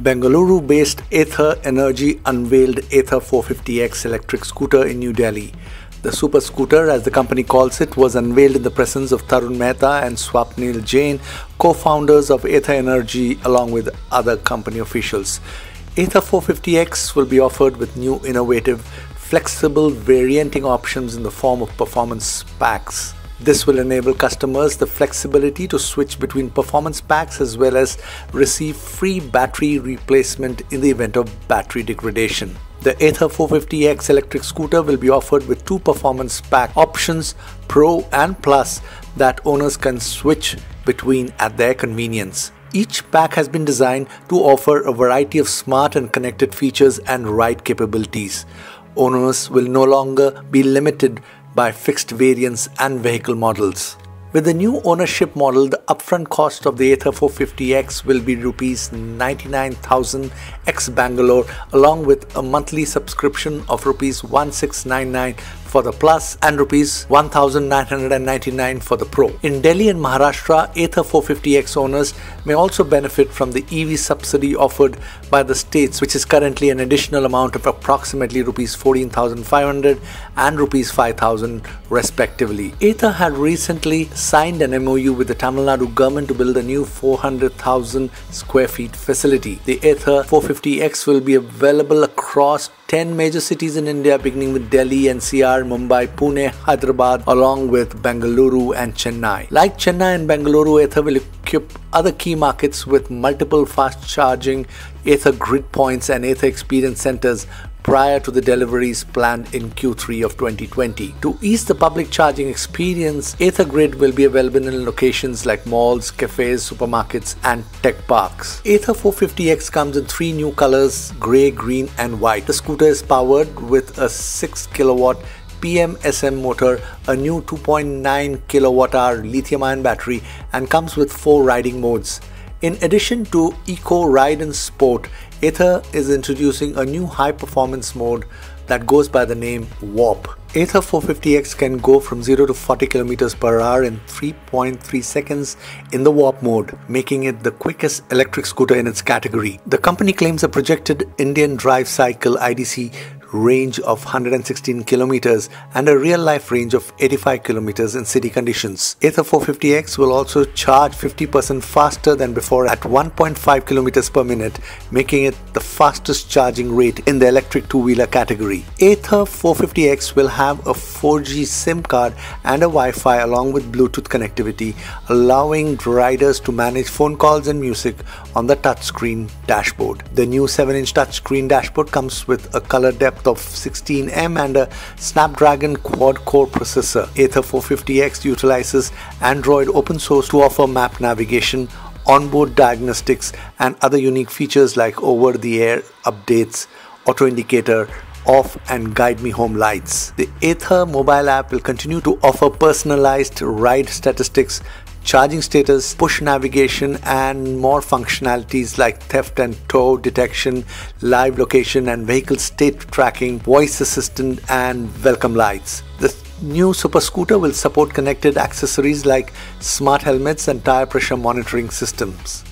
Bengaluru-based Ather Energy unveiled Ather 450X electric scooter in New Delhi. The super scooter, as the company calls it, was unveiled in the presence of Tarun Mehta and Swapnil Jain, co-founders of Ather Energy, along with other company officials. Ather 450X will be offered with new innovative, flexible varianting options in the form of performance packs. This will enable customers the flexibility to switch between performance packs as well as receive free battery replacement in the event of battery degradation. The Ather 450X electric scooter will be offered with two performance pack options, Pro and Plus, that owners can switch between at their convenience. Each pack has been designed to offer a variety of smart and connected features and ride capabilities. Owners will no longer be limited by fixed variants and vehicle models. With the new ownership model, the upfront cost of the Ather 450X will be Rs 99,000 ex Bangalore, along with a monthly subscription of Rs 1699 for the Plus and Rs 1999 for the Pro. In Delhi and Maharashtra, Ather 450X owners may also benefit from the EV subsidy offered by the states, which is currently an additional amount of approximately Rs 14,500 and Rs 5,000 respectively. Ather had recently signed an MOU with the Tamil Nadu government to build a new 400,000 square feet facility. The Ather 450X will be available across 10 major cities in India, beginning with Delhi, NCR, Mumbai, Pune, Hyderabad, along with Bengaluru and Chennai. Like Chennai and Bengaluru, Ather will equip other key markets with multiple fast-charging Ather grid points and Ather experience centers prior to the deliveries planned in Q3 of 2020. To ease the public charging experience, Ather Grid will be available in locations like malls, cafes, supermarkets and tech parks. Ather 450X comes in three new colors: grey, green and white. The scooter is powered with a 6 kilowatt PMSM motor, a new 2.9 kilowatt-hour lithium-ion battery, and comes with 4 riding modes. In addition to Eco, Ride and Sport, Ather is introducing a new high-performance mode that goes by the name Warp. Ather 450X can go from 0 to 40 km per hour in 3.3 seconds in the Warp mode, making it the quickest electric scooter in its category. The company claims a projected Indian Drive Cycle IDC range of 116 kilometers and a real-life range of 85 kilometers in city conditions. Ather 450X will also charge 50% faster than before at 1.5 kilometers per minute, making it the fastest charging rate in the electric two-wheeler category. Ather 450X will have a 4G SIM card and a Wi-Fi along with Bluetooth connectivity, allowing riders to manage phone calls and music on the touchscreen dashboard. The new 7-inch touchscreen dashboard comes with a color depth of 16mm and a Snapdragon quad-core processor. Ather 450X utilizes Android open source to offer map navigation, onboard diagnostics and other unique features like over-the-air updates, auto indicator, off and guide me home lights. The Ather mobile app will continue to offer personalized ride statistics, charging status, push navigation and more functionalities like theft and tow detection, live location and vehicle state tracking, voice assistant and welcome lights. The new super scooter will support connected accessories like smart helmets and tire pressure monitoring systems.